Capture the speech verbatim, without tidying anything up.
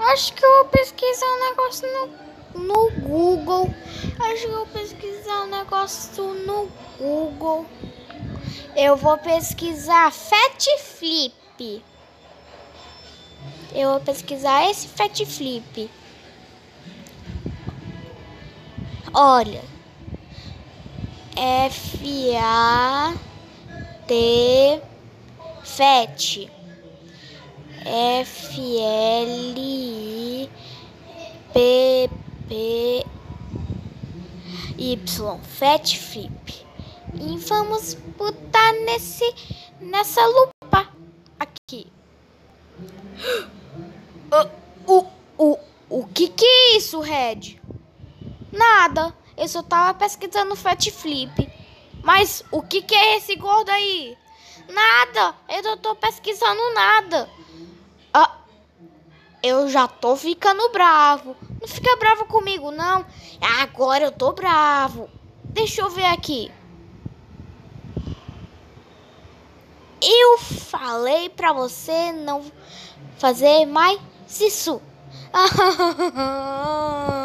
Acho que eu vou pesquisar um negócio no, no Google. Acho que eu vou pesquisar um negócio no Google. Eu vou pesquisar Fat Flip. Eu vou pesquisar esse Fat Flip. Olha. F A T Fat. F L I P P Y. Fat Flip. E vamos botar nesse, nessa lupa aqui. O, o, o, o que que é isso, Red? Nada. Eu só tava pesquisando Fat Flip. Mas o que que é esse gordo aí? Nada. Eu não tô pesquisando nada. Ah, eu já tô ficando bravo. Não fica bravo comigo, não. Agora eu tô bravo. Deixa eu ver aqui. Eu falei pra você não fazer mais isso.